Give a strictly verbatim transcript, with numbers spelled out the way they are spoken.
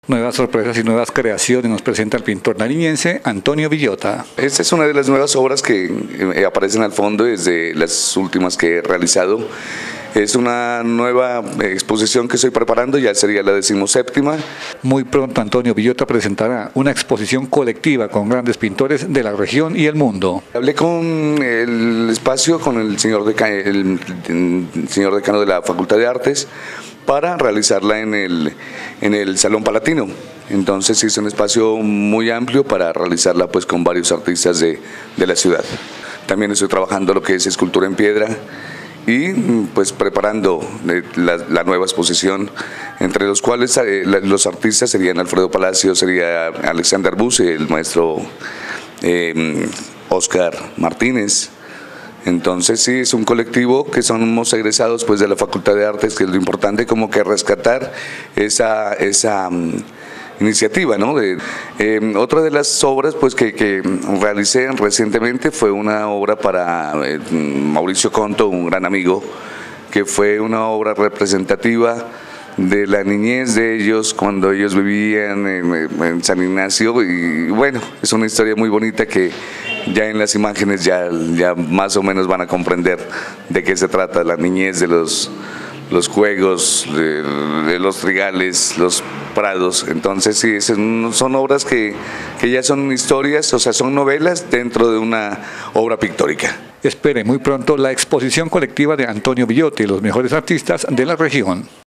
Nuevas sorpresas y nuevas creaciones nos presenta el pintor nariñense Antonio Villota. Esta es una de las nuevas obras que eh, aparecen al fondo desde las últimas que he realizado. Es una nueva exposición que estoy preparando, ya sería la decimoséptima. Muy pronto Antonio Villota presentará una exposición colectiva con grandes pintores de la región y el mundo. Hablé con el espacio, con el señor, deca, el, el señor decano de la Facultad de Artes, para realizarla en el, en el Salón Palatino. Entonces es un espacio muy amplio para realizarla pues con varios artistas de, de la ciudad. También estoy trabajando lo que es escultura en piedra y pues preparando la, la nueva exposición, entre los cuales eh, los artistas serían Alfredo Palacio, sería Alexander Buse, el maestro eh, Oscar Martínez. Entonces sí, es un colectivo que somos egresados pues de la Facultad de Artes, que es lo importante, como que rescatar esa, esa um, iniciativa, ¿no? De, eh, otra de las obras pues que, que realicé recientemente fue una obra para eh, Mauricio Conto, un gran amigo, que fue una obra representativa de la niñez de ellos cuando ellos vivían en, en San Ignacio, y bueno, es una historia muy bonita que ya en las imágenes ya, ya más o menos van a comprender de qué se trata, la niñez de los, los juegos, de, de los trigales, los prados. Entonces sí, son obras que, que ya son historias, o sea, son novelas dentro de una obra pictórica. Espere muy pronto la exposición colectiva de Antonio Villota y los mejores artistas de la región.